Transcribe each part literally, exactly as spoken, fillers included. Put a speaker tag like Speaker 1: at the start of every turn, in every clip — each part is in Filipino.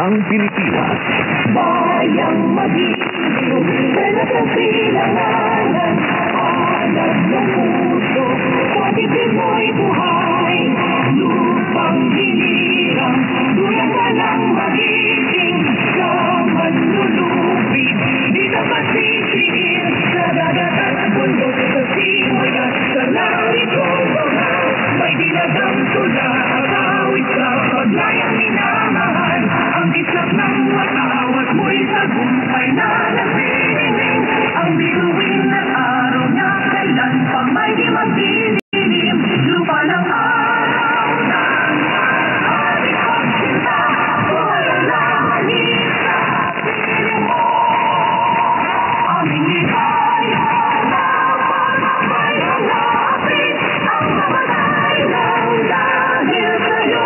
Speaker 1: ang Pilipinas.
Speaker 2: Bayang mag-ibig, kailan ang pinangalan, alam ng puso, pati Pinoy buhay, lupang hinirang, dulang ka lang magiging, sa manlulupin, di ka pasisiin, sa dagat at bundok, sa simoy at sa langit kong mga, may dinagang tula, awit sa paglayang minamahal, ang isak ng watawat mo'y tagumpay na nagpiniling, ang bituin ng araw na kailan pa may di magdidilim, lupa ng araw ng ating pagsinta, wala manis sa piling mo, aming likaya na pagmamay halapin, ang mamatay lang dahil sa'yo.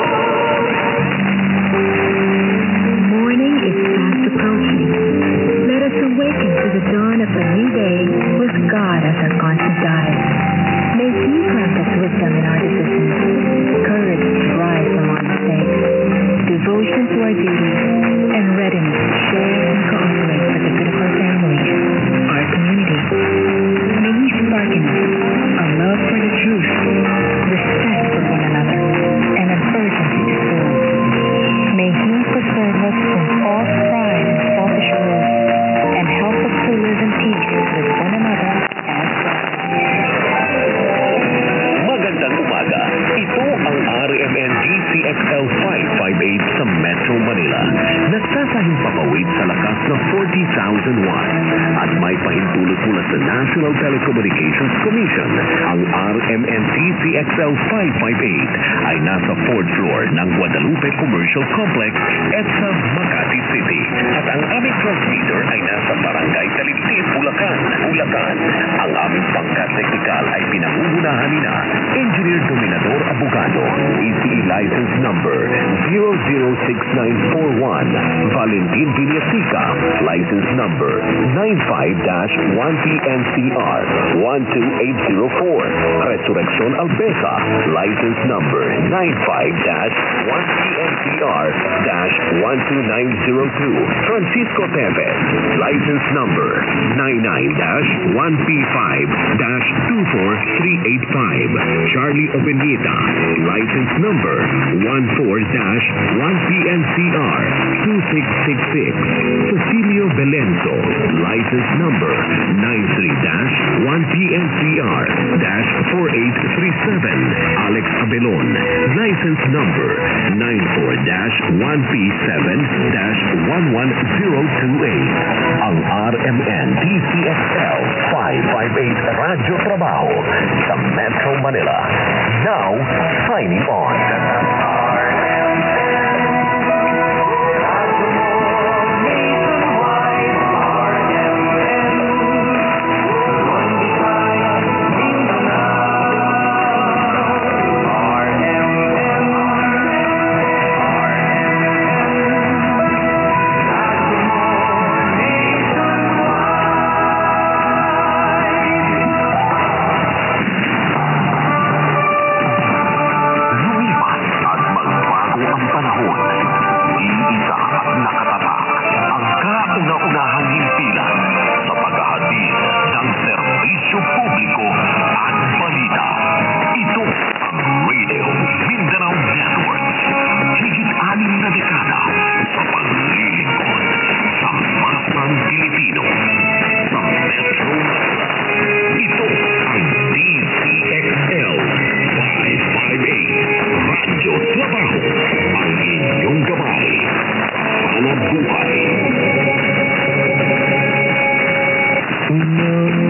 Speaker 3: Morning is fast approaching. Let us awaken to the dawn of a new day with God as our constant guide. May He grant us wisdom in our decisions, courage to rise from our mistakes, devotion to our duties, and readiness to share and cooperate for the good of our families, our community. May He spark in us a love for the truth, respect for one another, and an urgency to serve. May He preserve us from false pride and selfish will, and help us to live in peace with one another as brothers.
Speaker 1: Magandang umaga. Ito ang R M N D Z X L five fifty-eight sa Metro Manila. Nagsasahing papawid sa lakas na forty thousand watts at may pahintulot mula sa National Telecommunications Commission. Ang R M N D Z X L five fifty-eight ay nasa fourth floor ng Guadalupe Commercial Complex at sa Makati City. At ang aming transmitter ay nasa Barangay Taliptip, Bulacan, Bulacan. Ang aming pangkat teknikal ay pinangungunahan ni na Engineer Dominador Abogado, E C E License Number zero zero six nine four one, Valentin Villaseca, License Number nine five dash one P N C R one two eight zero four, Resurrección Albesa, License Number nine five dash one P N C R one two nine zero two, Francisco Tevez, License Number nine nine dash one P five dash two four three eight five, Charlie Obenita, License Number one four dash one P N C R two six six six, Cecilio Belenzo, License Number nine three dash one P N C R four eight three seven, Alex Abelon, License Number nine four dash one P seven dash one one zero two eight. Ang R M N D Z X L five fifty-eight Radyo Trabaho sa Metro Manila. Now, signing on.
Speaker 2: No.